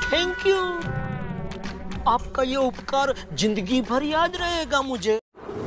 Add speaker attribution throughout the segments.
Speaker 1: Thank you. आपका ये उपकार जिंदगी भर याद रहेगा मुझे।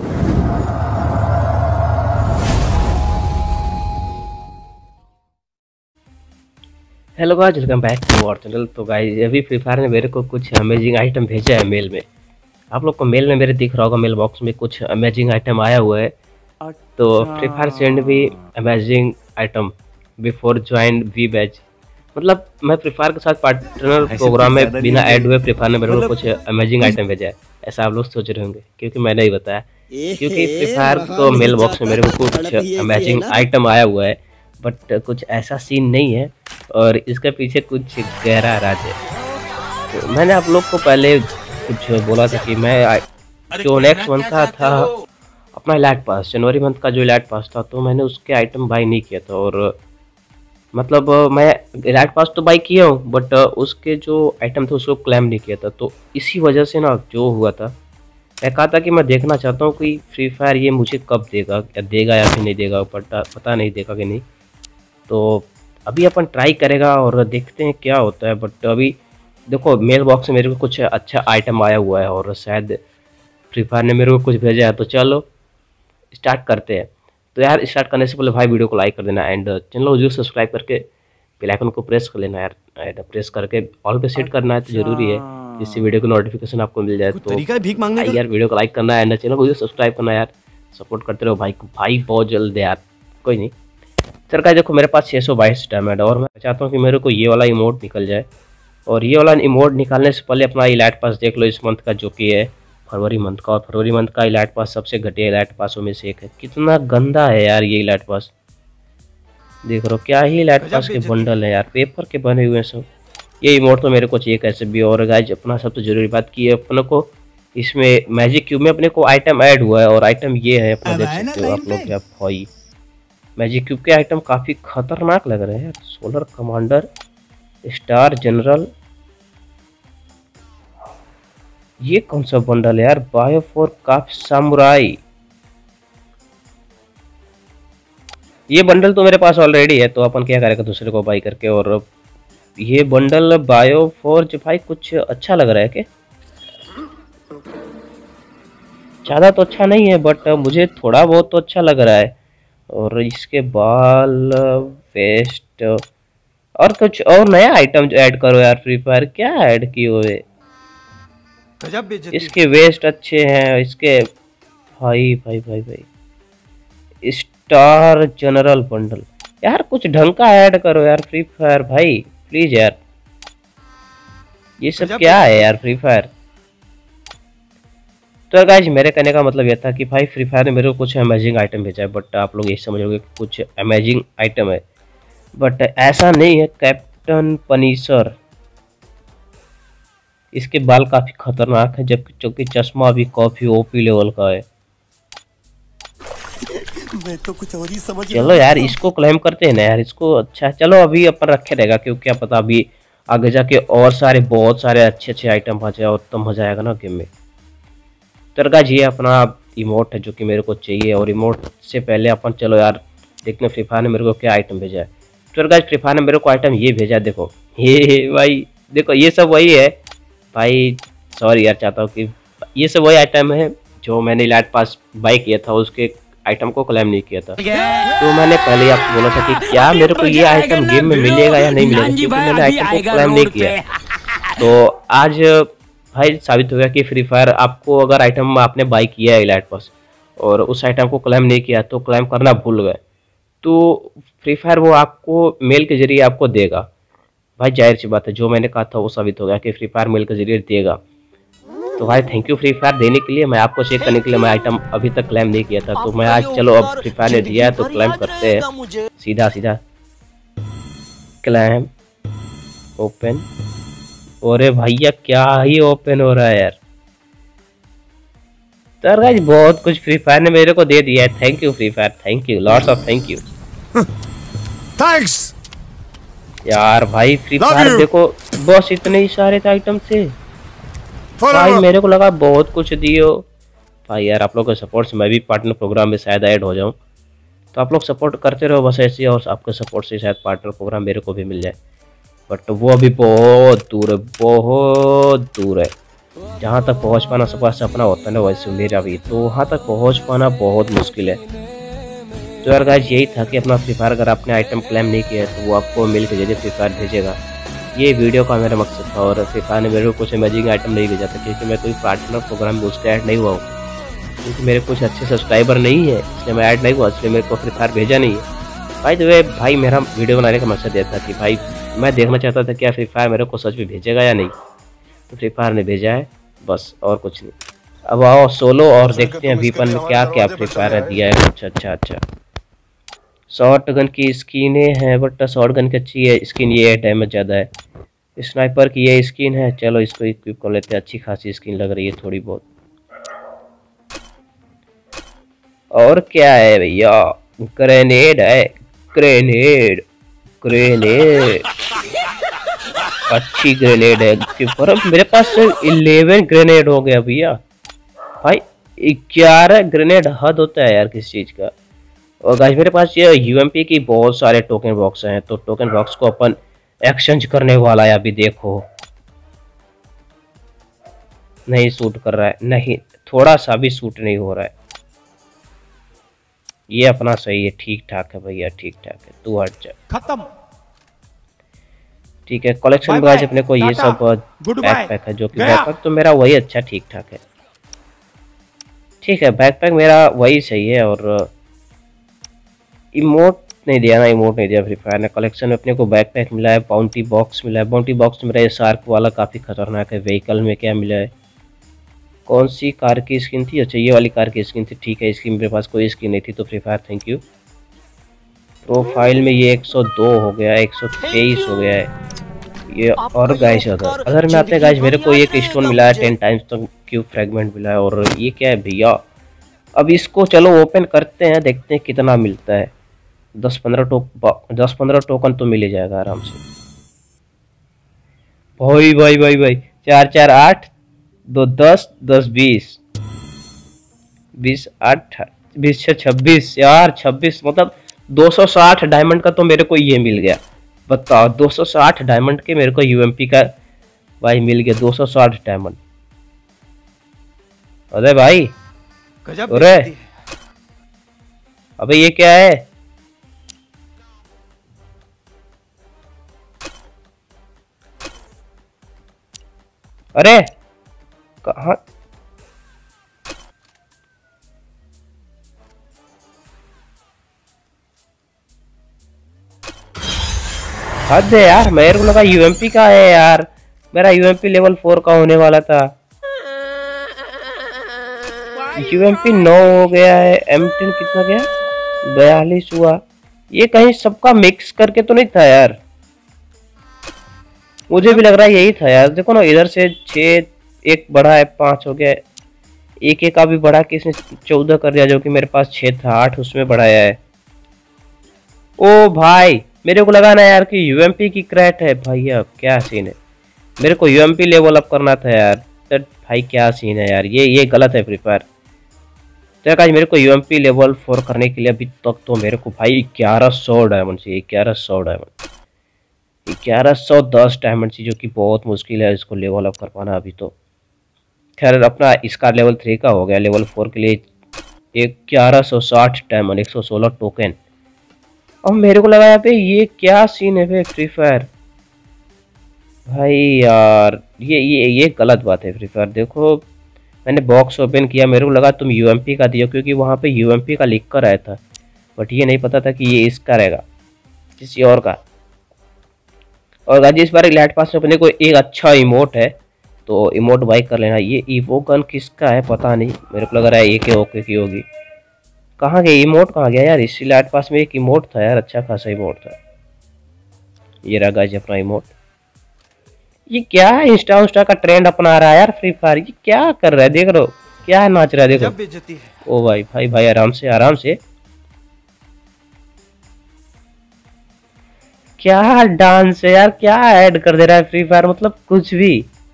Speaker 2: Hello guys, welcome back to our channel. तो गाइस अभी फ्री फायर ने मेरे को कुछ अमेजिंग आइटम भेजा है मेल में। आप लोग को मेल में मेरे दिख रहा होगा, मेल बॉक्स में कुछ अमेजिंग आइटम आया हुआ है। तो फ्री फायर सेंड भी amazing item before join we batch. मतलब मैं फ्री फायर के साथ पार्टनर प्रोग्राम में बिना ऐड हुए फ्री फायर ने मेरे को कुछ अमेजिंग आइटम भेजा है। ऐसा आप लोग सोच रहे होंगे क्योंकि मैंने ही बताया। क्योंकि फ्री फायर तो मेल बॉक्स में मेरे को कुछ अमेजिंग आइटम आया हुआ है, बट कुछ ऐसा सीन नहीं है और इसके पीछे कुछ गहरा राज है। तो मैंने आप लोग को पहले कुछ बोला था कि मैं जो नेक्स्ट मंथ का था अपना इलाइट पास, जनवरी मंथ का जो इलाइट पास था, तो मैंने उसके आइटम बाई नहीं किया था। और मतलब मैं इलाइट पास तो बाई किया हूँ, बट उसके जो आइटम थे उसको क्लेम नहीं किया था। तो इसी वजह से ना जो हुआ था, मैं कहा था कि मैं देखना चाहता हूँ कि फ्री फायर ये मुझे कब देगा, या देगा या फिर नहीं देगा, पता नहीं देगा कि नहीं। तो अभी अपन ट्राई करेगा और देखते हैं क्या होता है। बट अभी देखो मेल बॉक्स में मेरे को कुछ अच्छा आइटम आया हुआ है और शायद फ्री फायर ने मेरे को कुछ भेजा है। तो चलो स्टार्ट करते हैं। तो यार स्टार्ट करने से पहले भाई वीडियो को लाइक कर देना एंड चैनल को जो सब्सक्राइब करके बेल आइकन को प्रेस कर लेना यार, प्रेस करके ऑल पे सेट करना है तो जरूरी है, जिससे वीडियो की नोटिफिकेशन आपको मिल जाए। तो यार वीडियो को लाइक करना है एंड चैनल को जो सब्सक्राइब करना है यार, सपोर्ट करते रहो भाई को, भाई बहुत जल्द यार। कोई नहीं सर का, देखो मेरे पास 622 डायमंड और मैं चाहता हूँ कि मेरे को ये वाला इमोट निकल जाए। और ये वाला इमोट निकालने से पहले अपना इलाइट पास देख लो इस मंथ का, जो कि है फरवरी मंथ का। और फरवरी मंथ का इलाइट पास सबसे घटिया इलाइट पासों में से एक है। कितना गंदा है यार ये इलाइट पास, देख रहे हो क्या ही इलाइट पास के बंडल है यार, पेपर के बने हुए सब। ये इमोट तो मेरे को चाहिए कैसे भी। और गाइज अपना सब तो जरूरी बात की है, अपने को इसमें मैजिक क्यूब में अपने को आइटम ऐड हुआ है और आइटम ये है, अपना देख सकते हो आप लोग क्या भाई। मैजिक क्यूब के आइटम काफ़ी खतरनाक लग रहे हैं यार। सोलर कमांडर, स्टार जनरल, ये कौन सा बंडल है यार, बायो फोर काफ सामुराई। ये बंडल तो मेरे पास ऑलरेडी है, तो अपन क्या करेगा दूसरे को बाई करके। और ये बंडल बायो फोर्ज भाई कुछ अच्छा लग रहा है क्या? ज़्यादा तो अच्छा नहीं है बट मुझे थोड़ा बहुत तो अच्छा लग रहा है। और इसके बाल, वेस्ट और कुछ और नया आइटम ऐड करो यार। फ्री फायर क्या ऐड किए हुए, इसके वेस्ट अच्छे हैं इसके। भाई भाई भाई भाई स्टार जनरल बंडल यार, कुछ ढंग का ऐड करो यार फ्री फायर भाई प्लीज यार। ये सब क्या है यार फ्री फायर। तो गाइज मेरे कहने का मतलब यह था कि भाई फ्री फायर ने मेरे को कुछ अमेजिंग आइटम भेजा है, बट आप लोग ये समझोगे कि कुछ अमेजिंग आइटम है, बट ऐसा नहीं है। कैप्टन पनीसर, इसके बाल काफी खतरनाक है, जबकि चश्मा भी काफी ओपी लेवल का है।
Speaker 1: मैं तो कुछ और ही समझ।
Speaker 2: चलो यार इसको क्लेम करते हैं ना यार, इसको अच्छा चलो अभी अपन रखे रहेगा, क्योंकि क्या पता अभी आगे जाके और सारे बहुत सारे अच्छे अच्छे आइटम आ जाए और तब मजा आएगा ना गेम में। तो गाइस ये अपना इमोट है जो कि मेरे को चाहिए। और इमोट से पहले अपन चलो यार देखते हैं फ्री फायर ने मेरे को क्या आइटम भेजा है। तो गाइस फ्री फायर ने मेरे को आइटम ये भेजा है, देखो ये भाई देखो ये सब वही है भाई। सॉरी यार, चाहता हूँ कि ये सब वही आइटम है जो मैंने इलाइट पास बाई किया था, उसके आइटम को क्लेम नहीं किया था। तो मैंने पहले ही आपको बोला था कि क्या मेरे को ये आइटम गेम में मिलेगा या नहीं मिलेगा, क्योंकि मैंने आइटम को क्लेम नहीं किया। तो आज भाई साबित हो गया कि फ्री फायर आपको अगर आइटम आपने बाई किया है इलाइट पास और उस आइटम को क्लेम नहीं किया, तो क्लेम करना भूल गए, तो फ्री फायर वो आपको मेल के जरिए आपको देगा। भाई जाहिर सी बात है, जो मैंने कहा था वो साबित हो गया कि फ्री फायर मेल के जरिए देगा। तो भाई थैंक यू फ्री फायर देने के लिए। मैं आपको चेक करने के लिए मैं आइटम अभी तक क्लेम नहीं किया था, तो मैं आज चलो अब फ्री फायर ने दिया है तो क्लेम करते हैं। सीधा सीधा क्लेम ओपन। अरे भैया क्या ही ओपन हो रहा है यार। तो गाइस बहुत कुछ फ्री फायर ने मेरे को दे दिया है। Thank you Free Fire, thank you, lots of thank you.
Speaker 3: Thanks
Speaker 2: यार भाई फ्री फायर देखो बस इतने ही सारे आइटम थे भाई, मेरे को लगा बहुत कुछ दियो भाई। यार आप लोगों के सपोर्ट से मैं भी पार्टनर प्रोग्राम में शायद ऐड हो जाऊं, तो आप लोग सपोर्ट करते रहो बस ऐसे ही, और आपके सपोर्ट से शायद पार्टनर प्रोग्राम मेरे को भी मिल जाए। बट वो अभी बहुत दूर है, बहुत दूर है। जहाँ तक पहुँच पाना सबका सपना होता है ना, वैसे मेरा भी, तो वहाँ तक पहुँच पाना बहुत मुश्किल है। तो यार गाइस यही था कि अपना फ्री फायर अगर आपने आइटम क्लेम नहीं किया है तो वो आपको मिल के जल्दी फ्री फायर भेजेगा। ये वीडियो का मेरा मकसद था। और फ्री फायर ने मेरे को कुछ अमेजिंग आइटम नहीं भेजा था, क्योंकि मैं कोई पार्टनर प्रोग्राम में उसका ऐड नहीं हुआ हूँ, क्योंकि मेरे कुछ अच्छे सब्सक्राइबर नहीं है, इसलिए मैं ऐड नहीं हुआ, इसलिए मेरे को फ्री फायर भेजा नहीं है। भाई तो वे भाई मेरा वीडियो बनाने का मकसद यह था कि भाई मैं देखना चाहता था क्या फ्री फायर मेरे को सच में भेजेगा या नहीं। तो फ्री फायर ने भेजा है बस, और कुछ नहीं। अब आओ सोलो और देखते हैं वीपन में क्या क्या फ्री फायर ने दिया है कुछ अच्छा। शॉर्ट गन की स्किनें हैं, बट शॉर्ट गन की अच्छी है स्किन, ये डैमेज ज़्यादा है। स्नाइपर की ये स्किन है, चलो इसको इक्विप कर लेते हैं, अच्छी खासी स्किन लग रही है थोड़ी बहुत। और क्या है भैया, ग्रेनेड है, ग्रेनेड अच्छी ग्रेनेड है। पर मेरे पास 11 ग्रेनेड हो गया भैया। भाई 11 ग्रेनेड हद होता है यार किस चीज का। और गाइस मेरे पास ये यूएमपी की बहुत सारे टोकन बॉक्स हैं, तो टोकन बॉक्स को अपन एक्सचेंज करने वाला है। अभी देखो नहीं सूट कर रहा है, नहीं थोड़ा सा भी सूट नहीं हो रहा है। ये अपना सही है, ठीक ठाक है भैया, ठीक ठाक है, तू हट जा।
Speaker 3: खत्म।
Speaker 2: ठीक है कलेक्शन में गाइस अपने को ये सब बैकपैक है, जो कि बैकपैक तो मेरा वही अच्छा ठीक ठाक है। ठीक है बैकपैक मेरा वही सही है। और इमोट नहीं दिया ना, इमोट नहीं दिया फ्री फायर ने। कलेक्शन में अपने को बैकपैक मिला है, बाउंटी बॉक्स मिला है। बाउंटी बॉक्स में मेरा ये शार्क वाला काफ़ी खतरनाक है। व्हीकल में क्या मिला है, कौन सी कार की स्किन थी, अच्छा ये वाली कार की स्किन थी। ठीक है इसकी मेरे पास कोई स्किन नहीं थी, तो Free Fire thank you. Profile में ये 102 हो गया है, 123 हो गया है ये। और गाइस अगर मैं आते हैं गाइस मेरे को एक स्टोन मिला है 10 टाइम्स तक क्यूब फ्रेगमेंट मिला है। और ये क्या है भैया, अब इसको चलो ओपन करते हैं, देखते हैं कितना मिलता है। 10-15 टोकन तो मिल ही जाएगा आराम से। भाई भाई भाई भाई 4-4 8 2 10 10 20 20 8 20 26 यार 26, मतलब 260 डायमंड का तो मेरे को ये मिल गया। बताओ 260 डायमंड के मेरे को यूएमपी का भाई मिल गया, 260 डायमंड। अरे भाई अरे अबे ये क्या है, अरे कहाँ, हद है यार, मेरे को लगा यूएमपी का है यार, मेरा यूएमपी लेवल 4 का होने वाला था। यूएमपी 9 हो गया है, M10 कितना गया 42 हुआ। ये कहीं सबका मिक्स करके तो नहीं था यार, मुझे भी लग रहा है यही था यार। देखो ना इधर से 6 एक बढ़ा है 5 हो गया, एक का भी बढ़ा के इसने 14 कर दिया, जो कि मेरे पास 6 था 8 उसमें बढ़ाया है। ओ भाई मेरे को लगा ना यार कि यूएमपी की क्रैट है। भाई अब क्या सीन है, मेरे को यूएमपी लेवल अप करना था यार। तो भाई क्या सीन है यार, ये गलत है फ्री फायर। तो आज मेरे को यूएमपी लेवल 4 करने के लिए अभी तक तो मेरे को भाई 1100 डायमंड चाहिए, 1100 डायमंड, 1110 डायमंड चाहिए, जो कि बहुत मुश्किल है इसको लेवल अप कर पाना अभी तो। खैर अपना इसका लेवल 3 का हो गया, लेवल 4 के लिए 1160 डायमंड, 116 टोकन। अब मेरे को लगा यहाँ पे ये क्या सीन है फ्री फायर। भाई यार ये गलत बात है फ्री फायर। देखो मैंने बॉक्स ओपन किया, मेरे को लगा तुम यूएमपी का दियो, क्योंकि वहाँ पे यूएमपी का लिख कर आया था, बट ये नहीं पता था कि ये इसका रहेगा, किसी और का। और गाजी इस बार इलाइट पास में अपने को एक अच्छा इमोट है, तो इमोट बाई कर लेना। ये ईवो गन किसका है पता नहीं, मेरे को लग रहा है AK ओके की होगी। कहाँ गया इमोट, कहाँ गया यार, इस इलाइट पास में एक इमोट था यार, अच्छा खासा इमोट था। ये रहा गाजी अपना इमोट। ये क्या है, इंस्टा का ट्रेंड अपना रहा है यार फ्री फायर, ये क्या कर रहा है, देख रहे हो क्या नाच रहा है, देखो। ओ भाई भाई भाई आराम से आराम से, क्या डांस है यार, क्या ऐड कर दे रहा है फ्री फायर, मतलब कुछ भी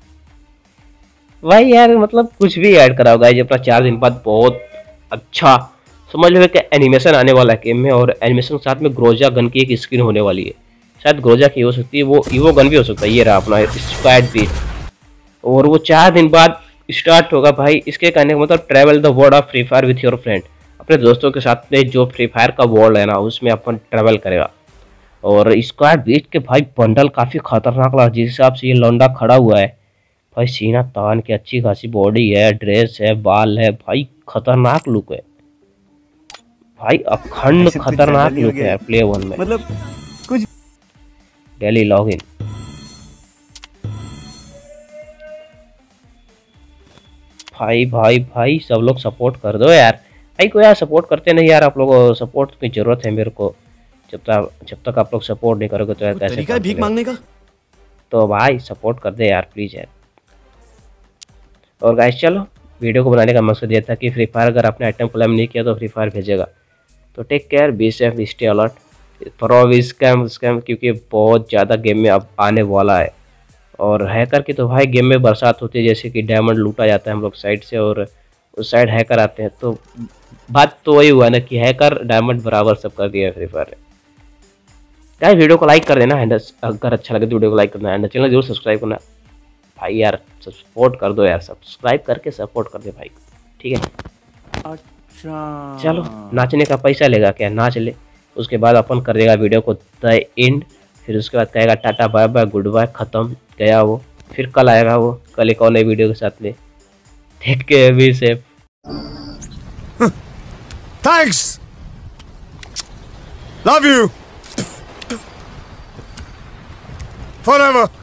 Speaker 2: भाई यार, मतलब कुछ भी ऐड करा होगा। ये अपना 4 दिन बाद बहुत अच्छा समझ लो कि एनिमेशन आने वाला है गेम में, और एनिमेशन के साथ में ग्रोजा गन की एक स्किन होने वाली है। शायद ग्रोजा की हो सकती है, वो ईवो गन भी हो सकता है। ये रहा अपना स्क्वाड बीट, और वो 4 दिन बाद स्टार्ट होगा भाई। इसके कहने का मतलब travel the world of Free Fire with your friend, अपने दोस्तों के साथ में जो फ्री फायर का वर्ल्ड है ना उसमें अपन ट्रैवल करेगा। और स्क्वाड बीट के भाई बंडल काफ़ी खतरनाक लगा, जिस हिसाब से ये लौंडा खड़ा हुआ है भाई, सीना तान के अच्छी खासी बॉडी है, ड्रेस है, बाल है भाई, खतरनाक लुक है भाई, अखंड खतरनाक लुक है प्ले 1 में।
Speaker 4: मतलब कुछ
Speaker 2: डेली लॉगिन भाई भाई भाई सब लोग सपोर्ट कर दो यार, भाई को यार सपोर्ट करते नहीं यार, आप लोगों सपोर्ट की जरूरत है मेरे को। जब तक आप लोग सपोर्ट नहीं करोगे तो यार कैसे
Speaker 4: तरीका है भीख मांगने का।
Speaker 2: तो भाई सपोर्ट कर दे यार प्लीज यार। और गाइस चलो, वीडियो को बनाने का मकसद ये था कि फ्री फायर अगर आपने आइटम क्लेम नहीं किया तो फ्री फायर भेजेगा। तो take care, be safe, stay alert from scam, क्योंकि बहुत ज़्यादा गेम में अब आने वाला है। और हैकर की तो भाई गेम में बरसात होती है, जैसे कि डायमंड लूटा जाता है हम लोग साइड से और उस साइड हैकर आते हैं। तो बात तो वही हुआ ना कि हैकर डायमंड बराबर सब कर दिया है फ्री फायर ने। गाइस वीडियो को लाइक कर देना, एंड अगर अच्छा लगे तो वीडियो को लाइक करना, एंड चैनल जरूर सब्सक्राइब करना भाई यार, सपोर्ट कर दो यार, सब्सक्राइब करके सपोर्ट कर दे भाई, ठीक है।
Speaker 4: अच्छा
Speaker 2: चलो, नाचने का पैसा लेगा क्या, नाच ले, उसके बाद अपन कर देगा वीडियो को द एंड, फिर उसके बाद कहेगा tata bye bye goodbye, खत्म गया वो। फिर कल आएगा वो, कल एक और नई वीडियो के साथ में। Take care, be safe.
Speaker 3: Thanks. Love you. Forever.